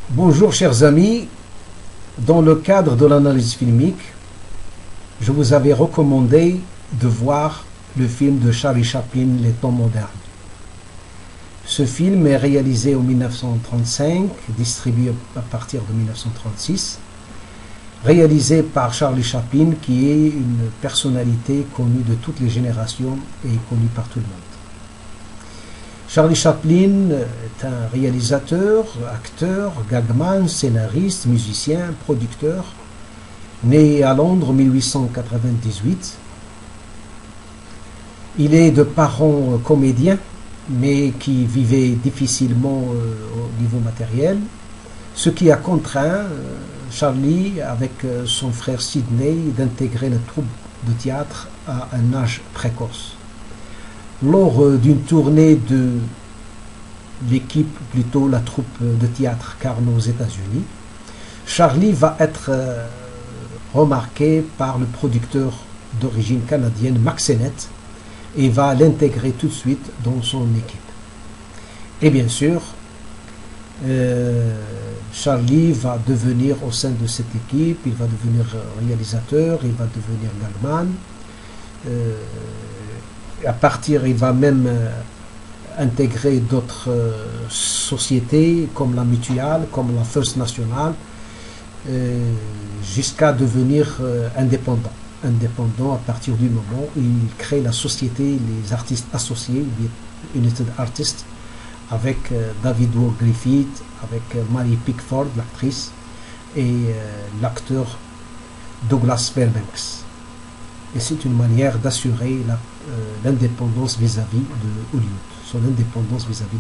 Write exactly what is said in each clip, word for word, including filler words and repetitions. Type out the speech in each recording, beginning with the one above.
Bonjour chers amis, dans le cadre de l'analyse filmique, je vous avais recommandé de voir le film de Charlie Chaplin, Les temps modernes. Ce film est réalisé en mille neuf cent trente-cinq, distribué à partir de mille neuf cent trente-six, réalisé par Charlie Chaplin, qui est une personnalité connue de toutes les générations et connue par tout le monde. Charlie Chaplin est un réalisateur, acteur, gagman, scénariste, musicien, producteur, né à Londres en mille huit cent quatre-vingt-dix-huit. Il est de parents comédiens, mais qui vivaient difficilement au niveau matériel, ce qui a contraint Charlie, avec son frère Sidney, d'intégrer la troupe de théâtre à un âge précoce. Lors d'une tournée de l'équipe, plutôt la troupe de théâtre Carnot aux États-Unis, Charlie va être remarqué par le producteur d'origine canadienne Mack Sennett et va l'intégrer tout de suite dans son équipe. Et bien sûr, euh, Charlie va devenir au sein de cette équipe, il va devenir réalisateur, il va devenir gagman. Euh, à partir, il va même euh, intégrer d'autres euh, sociétés comme la Mutual, comme la First National, euh, jusqu'à devenir euh, indépendant. Indépendant à partir du moment où il crée la société, les artistes associés, United Artists, avec euh, David Ward Griffith, avec euh, Mary Pickford, l'actrice, et euh, l'acteur Douglas Fairbanks. Et c'est une manière d'assurer l'indépendance euh, vis-à-vis de Hollywood, son indépendance vis-à-vis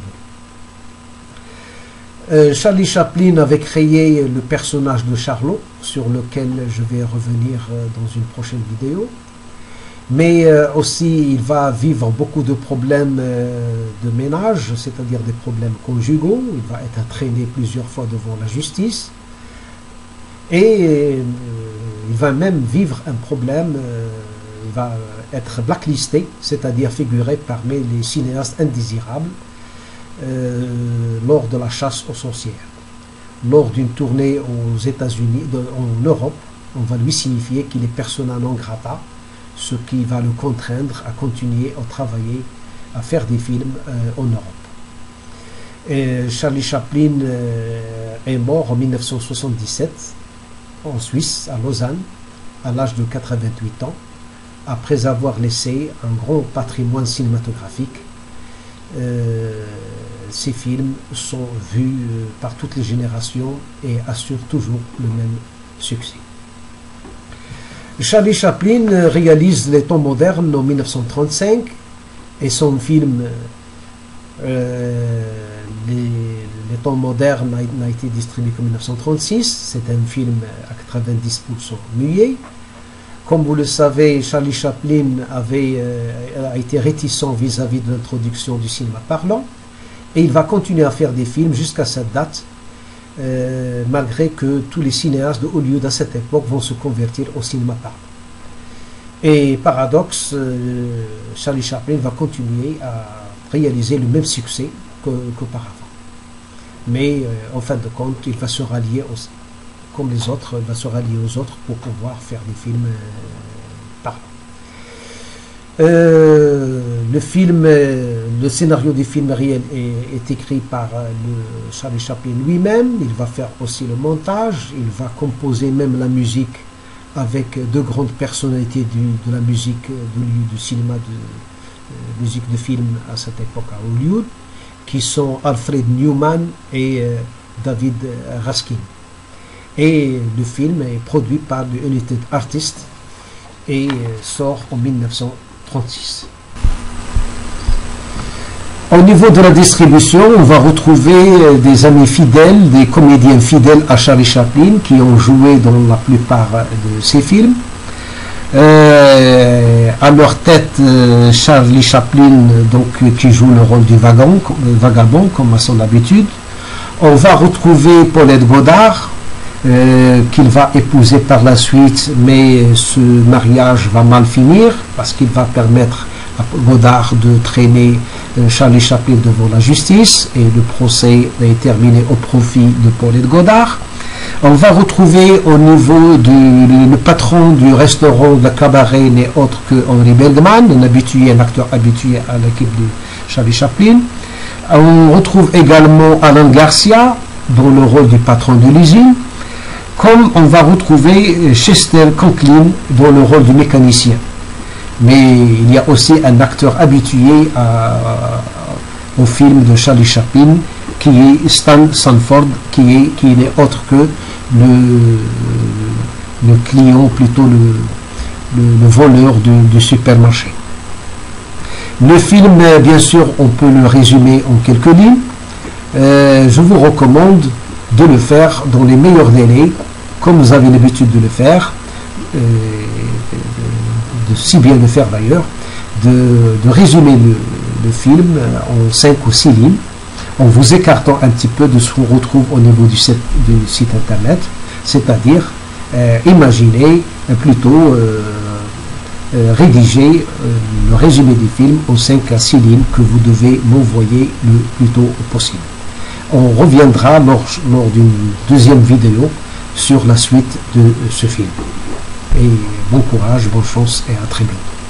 de Hollywood. Euh, Charlie Chaplin avait créé le personnage de Charlot, sur lequel je vais revenir euh, dans une prochaine vidéo. Mais euh, aussi, il va vivre beaucoup de problèmes euh, de ménage, c'est-à-dire des problèmes conjugaux. Il va être traîné plusieurs fois devant la justice. Et euh, il va même vivre un problème, euh, il va être blacklisté, c'est-à-dire figuré parmi les cinéastes indésirables euh, lors de la chasse aux sorcières. Lors d'une tournée aux États-Unis, en Europe, on va lui signifier qu'il est persona non grata, ce qui va le contraindre à continuer à travailler, à faire des films euh, en Europe. Et Charlie Chaplin euh, est mort en mille neuf cent soixante-dix-sept en Suisse, à Lausanne, à l'âge de quatre-vingt-huit ans, après avoir laissé un grand patrimoine cinématographique. Euh, ces films sont vus euh, par toutes les générations et assurent toujours le même succès. Charlie Chaplin réalise Les temps modernes en mille neuf cent trente-cinq et son film euh, les, les temps modernes n'a été distribué qu'en mille neuf cent trente-six. C'est un film à quatre-vingt-dix pour cent muet. Comme vous le savez, Charlie Chaplin avait, euh, a été réticent vis-à-vis de l'introduction du cinéma parlant et il va continuer à faire des films jusqu'à cette date. Euh, malgré que tous les cinéastes de Hollywood à cette époque vont se convertir au cinéma parlant. Et paradoxe, euh, Charlie Chaplin va continuer à réaliser le même succès qu'auparavant. Mais euh, en fin de compte, il va se rallier, aux, comme les autres, il va se rallier aux autres pour pouvoir faire des films euh, parlants. Euh, le film, euh, le scénario du film réel est, est écrit par euh, le Charlie Chaplin lui-même. Il va faire aussi le montage, il va composer même la musique avec deux grandes personnalités du, de la musique de, du cinéma, de euh, musique de film à cette époque à Hollywood, qui sont Alfred Newman et euh, David Raskin. Et le film est produit par le United Artists et euh, sort en mille neuf cent trente-six. Au niveau de la distribution, on va retrouver des amis fidèles, des comédiens fidèles à Charlie Chaplin qui ont joué dans la plupart de ses films. Euh, à leur tête, euh, Charlie Chaplin, donc, qui joue le rôle du vagabond, vagabond comme à son habitude. On va retrouver Paulette Goddard, euh, qu'il va épouser par la suite, mais ce mariage va mal finir parce qu'il va permettre à Godard de traîner euh, Charlie Chaplin devant la justice et le procès est terminé au profit de Paulette Godard. On va retrouver au niveau du le, le patron du restaurant de cabaret n'est autre que Henri Bergman, un habitué, un acteur habitué à l'équipe de Charlie Chaplin. On retrouve également Alan Garcia dans le rôle du patron de l'usine, comme on va retrouver Chester Conklin dans le rôle du mécanicien. Mais il y a aussi un acteur habitué à, au film de Charlie Chaplin, qui est Stan Sanford, qui est qui n'est autre que le, le client, plutôt le, le, le voleur du, du supermarché. Le film, bien sûr, on peut le résumer en quelques lignes. Euh, je vous recommande de le faire dans les meilleurs délais, comme vous avez l'habitude de le faire, euh, de, de si bien le faire d'ailleurs, de, de résumer le, le film en cinq ou six lignes, en vous écartant un petit peu de ce qu'on retrouve au niveau du site, du site internet, c'est-à-dire euh, imaginez euh, plutôt euh, euh, rédiger euh, le résumé du film en cinq à six lignes que vous devez m'envoyer le plus tôt possible. On reviendra lors, lors d'une deuxième vidéo sur la suite de ce film. Et bon courage, bonne chance et à très bientôt.